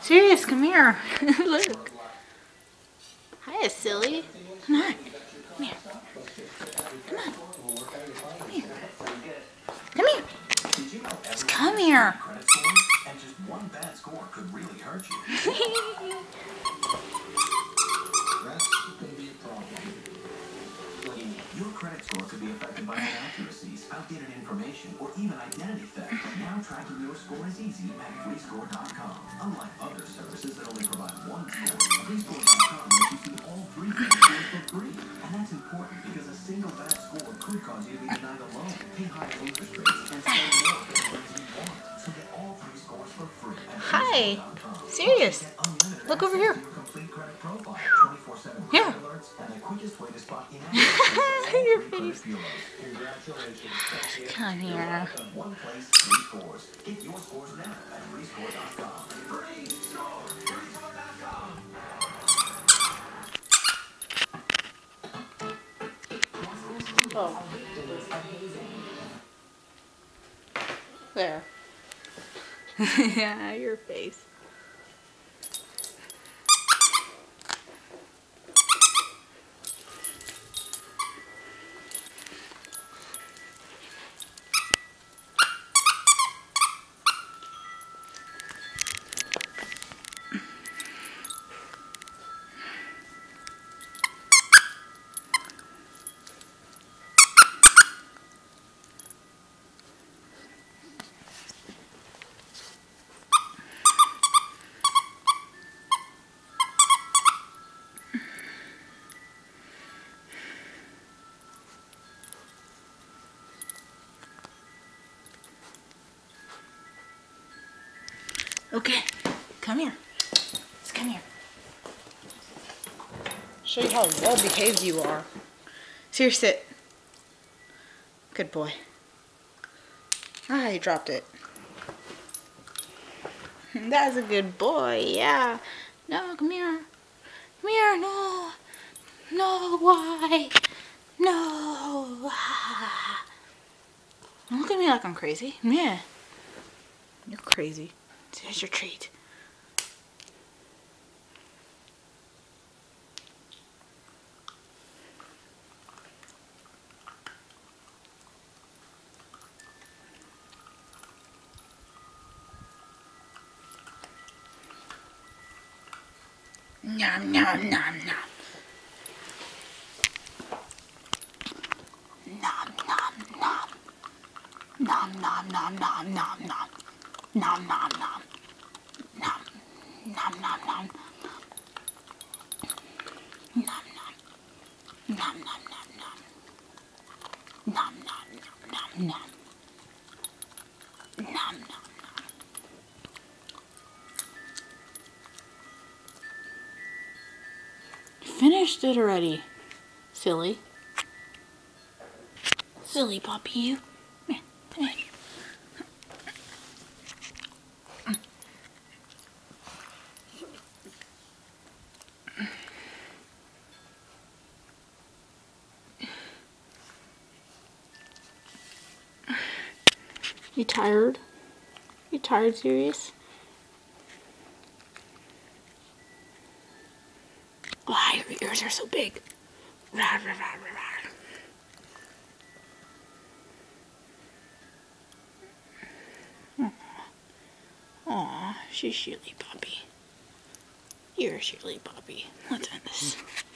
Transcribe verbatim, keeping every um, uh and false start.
Sirius, come here. Look. Hiya, silly. Come on. Come here. Come on. Come here. Come here. Just come here. And just one bad score could really hurt you. That's going to be a problem. Your credit score could be affected by inaccuracies, outdated information, or even identity theft. But now tracking your score is easy at free score dot com. Unlike other services that only provide one score, free score dot com lets you see all three credit scores for free. And that's important because a single bad score could cause you to be denied a loan, pay higher interest rates, and spend more than you want. So get all three scores for free at Hi. Sirius. Look over here. Here. Your face. Come here. One place, three scores. Get your scores now at free score dot com. Free score, free score dot com. Oh. There. Yeah, your face. Okay, come here. Just come here. Show you how well behaved you are. Sirius, sit. Good boy. Ah, you dropped it. That's a good boy, yeah. No, come here. Come here, no. No, why? No. Ah. Don't look at me like I'm crazy. Yeah. You're crazy. Here's your treat. Nom nom nom nom. Nom nom nom. Nom nom nom nom nom nom. Nom nom nom. Nom nom nom nom. Nom nom. Nom nom nom nom. Nom nom nom nom nom. Nom nom nom. Finished it already, silly. Silly puppy, you. Come here, come here. You tired? You tired, Sirius? Why, your ears are so big. Rah, rah, rah, rah, rah. Aw, she's Shirley Poppy. You're Shirley Poppy. Let's end this.